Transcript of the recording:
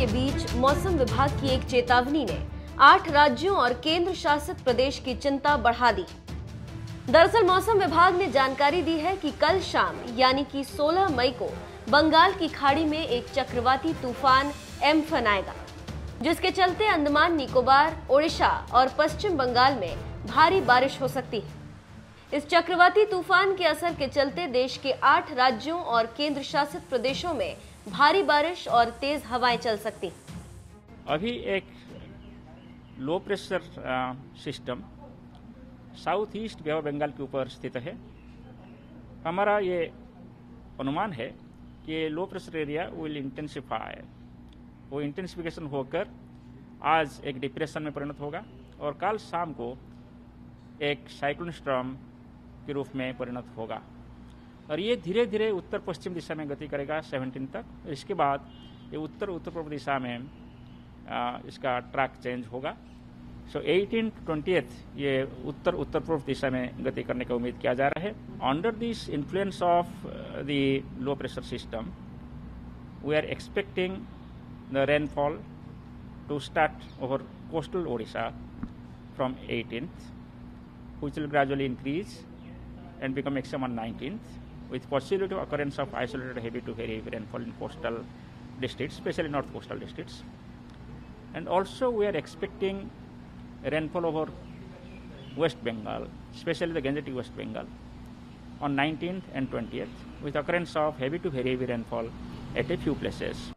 के बीच मौसम विभाग की एक चेतावनी ने 8 राज्यों और केंद्र शासित प्रदेश की चिंता बढ़ा दी। दरअसल मौसम विभाग ने जानकारी दी है कि कल शाम यानी कि 16 मई को बंगाल की खाड़ी में एक चक्रवाती तूफान एम्फन आएगा, जिसके चलते अंडमान निकोबार, ओडिशा और पश्चिम बंगाल में भारी बारिश हो सकती है। इस चक्रवाती तूफान के असर के चलते देश के 8 राज्यों और केंद्र शासित प्रदेशों में भारी बारिश और तेज हवाएं चल सकती हैं। अभी एक low pressure system south east bay of Bengal के ऊपर स्थित है। हमारा ये अनुमान है कि low pressure area will intensify, वो इंटेंसिफिकेशन होकर आज एक डिप्रेशन में परिणत होगा और कल शाम को एक साइक्लोन स्टॉर्म के रूप में परिणत होगा और ये धीरे धीरे उत्तर पश्चिम दिशा में गति करेगा 17 तक। इसके बाद ये उत्तर पूर्व दिशा में इसका ट्रैक चेंज होगा। सो 18 to 20th ये उत्तर पूर्व दिशा में गति करने का उम्मीद किया जा रहा है। Under this influence of the low pressure system we are expecting the rainfall to start over coastal Odisha from 18th, which will gradually increase and become maximum on 19th, with possibility of occurrence of isolated heavy to very heavy rainfall in coastal districts, especially north coastal districts. And also we are expecting rainfall over West Bengal, especially the Gangetic West Bengal, on 19th and 20th, with occurrence of heavy to very heavy rainfall at a few places.